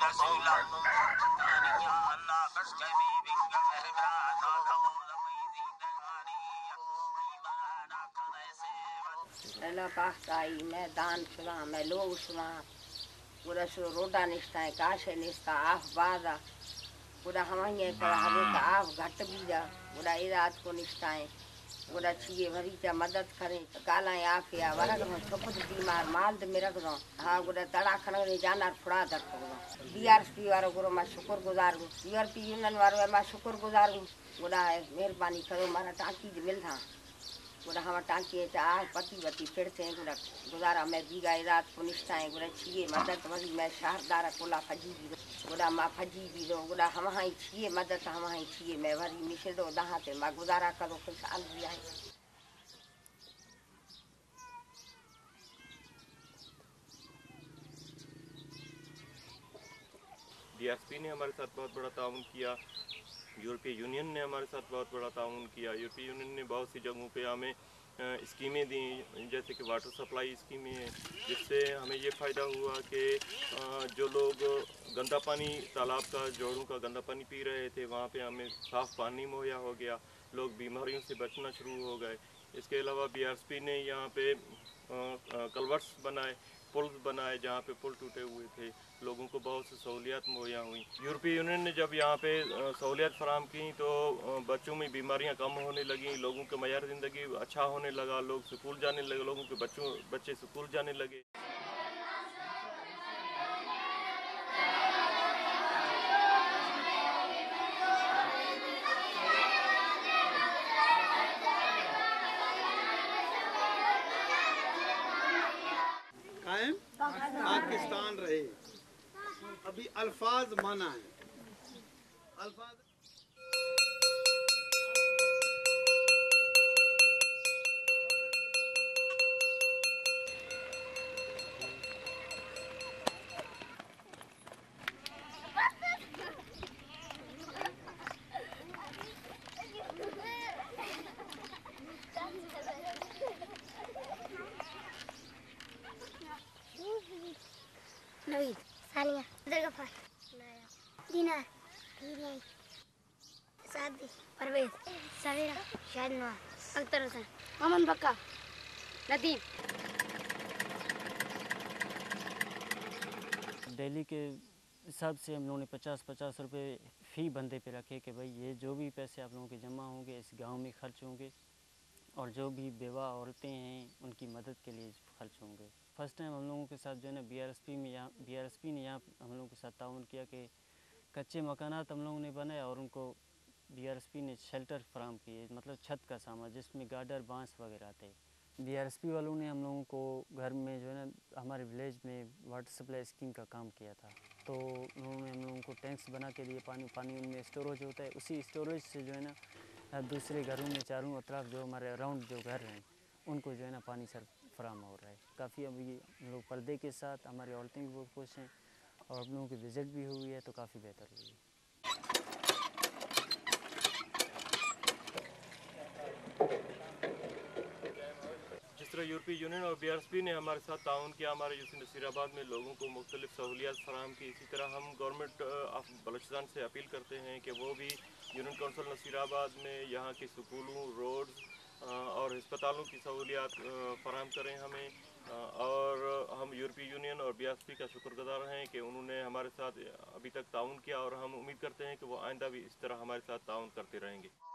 Ela pastai me dan shula me lo shula pura so roda nista kashe nista ahbada pura hamanye kara habe ka ah ghat bija pura irat ko nista pura chiye bhari cha madad kare kala afiya warag no choput बीमार माल de mera ko ha pura tada khana ne janar phura dak ko DRP waro guru ma shukur guzar hu URP union waro ma shukur guzar hu pura meherbani karo mara टाकी मिल था पूरा हम टाँकी चाह पति बती फिरते हैं पूरा गुजारा मैं बीगा रात को निष्ठा है पूरा छिए मदद वही मैं शहरदारा कोला फजी भी पूरा माँ फजी भी दो पूरा हम ही छिए मदद हम ही छिए मैं भरी मिशे दो दहाते माँ गुजारा करो खुशहाल भी आए। DRP ने हमारे साथ बहुत बड़ा ताउन किया, यूरोपीय यूनियन ने हमारे साथ बहुत बड़ा ताउन किया। यूरोपीय यूनियन ने बहुत सी जगहों पे हमें स्कीमें दी, जैसे कि वाटर सप्लाई स्कीमें हैं, जिससे हमें ये फ़ायदा हुआ कि जो लोग गंदा पानी तालाब का जोड़ों का गंदा पानी पी रहे थे वहाँ पे हमें साफ़ पानी मुहैया हो गया, लोग बीमारियों से बचना शुरू हो गए। इसके अलावा BRP ने यहाँ पे कलवर्ट्स बनाए, पुल बनाए, जहाँ पे पुल टूटे हुए थे, लोगों को बहुत सी सहूलियात मुहैया हुई। यूरोपीय यूनियन ने जब यहाँ पे सहूलियात फराहम की तो बच्चों में बीमारियाँ कम होने लगीं, लोगों का मयार ज़िंदगी अच्छा होने लगा, लोग स्कूल जाने लगे, लोगों के बच्चे स्कूल जाने लगे। कायम पाकिस्तान रहे। अभी अल्फाज माना है, अल्फाज नवीद सानिया दरगफा नाया दीना हीरिया सादी परवेज सवेरा शादनवा अख्तर हसन अमन बक्का नदीम। दिल्ली के हिसाब से हम लोगों ने 50-50 रुपये फ़ी बंदे पे रखे कि भाई ये जो भी पैसे आप लोगों के जमा होंगे इस गांव में खर्च होंगे और जो भी बेवा औरतें हैं उनकी मदद के लिए खर्च होंगे। फर्स्ट टाइम हम लोगों के साथ जो है ना BRP ने यहाँ हम लोगों के साथ ताउन किया कि कच्चे मकानात हम लोगों ने बनाए और उनको BRP ने शेल्टर फराहम किए, मतलब छत का सामान जिसमें गार्डर बांस वगैरह थे। BRP वालों ने हम लोगों को घर में जो है ना हमारे विलेज में वाटर सप्लाई स्कीम का काम किया था, तो उन्होंने हम लोगों को टैंक्स बना के दिए, पानी उनमें स्टोरेज होता है, उसी स्टोरेज से जो है ना दूसरे घरों में चारों तरफ जो हमारे अराउंड जो घर हैं उनको जो है ना पानी सर फराहम हो रहा है। काफ़ी अभी हम लोग पर्दे के साथ हमारी औरतें भी बहुत खुश हैं और हम लोगों की विज़िट भी हुई है तो काफ़ी बेहतर हुई है। जिस तरह यूरोपीय यूनियन और BRP ने हमारे साथ ताउन किया, हमारे यूसी नसीराबाद में लोगों को मुख्तलिफ सहूलियात फराहम की, इसी तरह हम गवर्नमेंट ऑफ बलूचिस्तान से अपील करते हैं कि वो भी यूनियन कौंसिल नसीराबाद में यहाँ के स्कूलों, रोड्स और अस्पतालों की सहूलियात फराहम करें हमें। और हम यूरोपीय यूनियन और BRP का शुक्रगुजार हैं कि उन्होंने हमारे साथ अभी तक ताउन किया और हम उम्मीद करते हैं कि वो आइंदा भी इस तरह हमारे साथ ताउन करते रहेंगे।